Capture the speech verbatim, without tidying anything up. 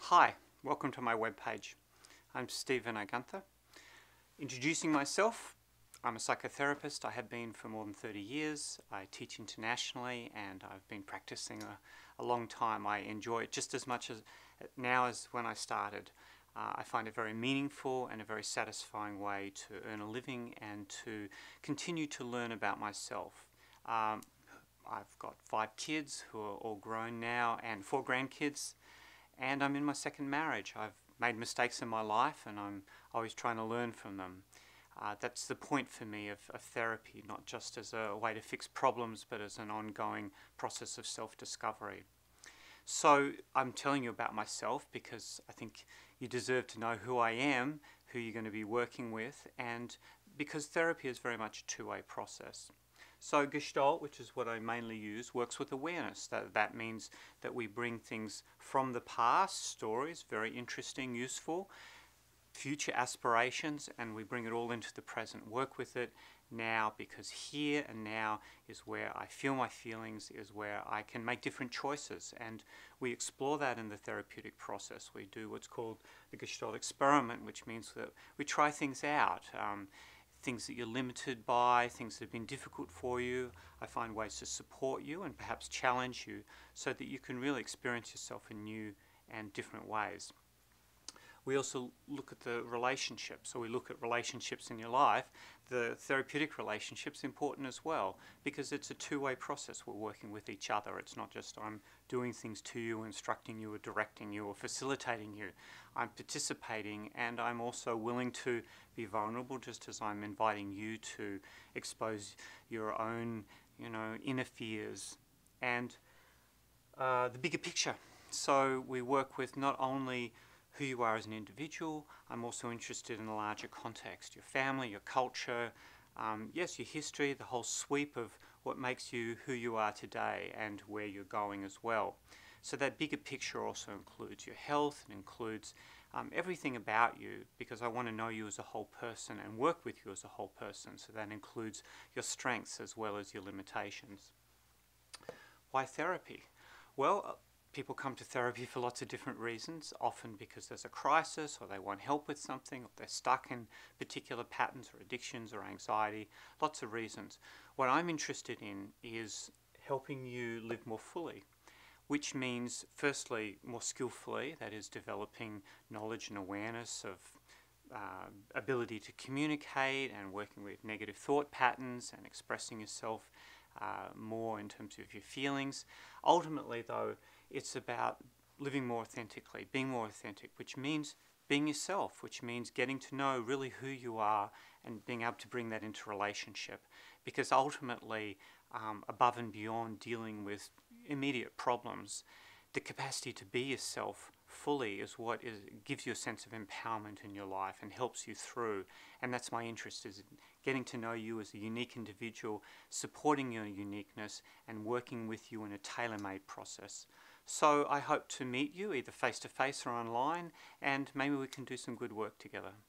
Hi, welcome to my webpage. I'm Steve Vinay Gunther. Introducing myself, I'm a psychotherapist. I have been for more than thirty years. I teach internationally and I've been practicing a, a long time. I enjoy it just as much as now as when I started. Uh, I find it very meaningful and a very satisfying way to earn a living and to continue to learn about myself. Um, I've got five kids who are all grown now and four grandkids. And I'm in my second marriage. I've made mistakes in my life and I'm always trying to learn from them. Uh, that's the point for me of, of therapy, not just as a way to fix problems, but as an ongoing process of self-discovery. So I'm telling you about myself because I think you deserve to know who I am, who you're going to be working with, and because therapy is very much a two-way process. So Gestalt, which is what I mainly use, works with awareness. That, that means that we bring things from the past, stories, very interesting, useful, future aspirations, and we bring it all into the present. Work with it now, because here and now is where I feel my feelings, is where I can make different choices. And we explore that in the therapeutic process. We do what's called the Gestalt experiment, which means that we try things out. Um, things that you're limited by, things that have been difficult for you. I find ways to support you and perhaps challenge you so that you can really experience yourself in new and different ways. We also look at the relationships, so we look at relationships in your life. The therapeutic relationship's important as well because it's a two-way process. We're working with each other. It's not just I'm doing things to you, instructing you or directing you or facilitating you. I'm participating and I'm also willing to be vulnerable just as I'm inviting you to expose your own, you know, inner fears and uh, the bigger picture. So we work with not only who you are as an individual, I'm also interested in a larger context, your family, your culture, um, yes, your history, the whole sweep of what makes you who you are today and where you're going as well. So that bigger picture also includes your health, it includes um, everything about you, because I want to know you as a whole person and work with you as a whole person. So that includes your strengths as well as your limitations. Why therapy? Well, people come to therapy for lots of different reasons, often because there's a crisis or they want help with something or they're stuck in particular patterns or addictions or anxiety, lots of reasons. What I'm interested in is helping you live more fully, which means firstly more skillfully, that is developing knowledge and awareness of uh, ability to communicate and working with negative thought patterns and expressing yourself uh, more in terms of your feelings. Ultimately though, it's about living more authentically, being more authentic, which means being yourself, which means getting to know really who you are and being able to bring that into relationship. Because ultimately, um, above and beyond dealing with immediate problems, the capacity to be yourself fully is what is, gives you a sense of empowerment in your life and helps you through. And that's my interest, is getting to know you as a unique individual, supporting your uniqueness and working with you in a tailor-made process. So I hope to meet you either face-to-face or online, and maybe we can do some good work together.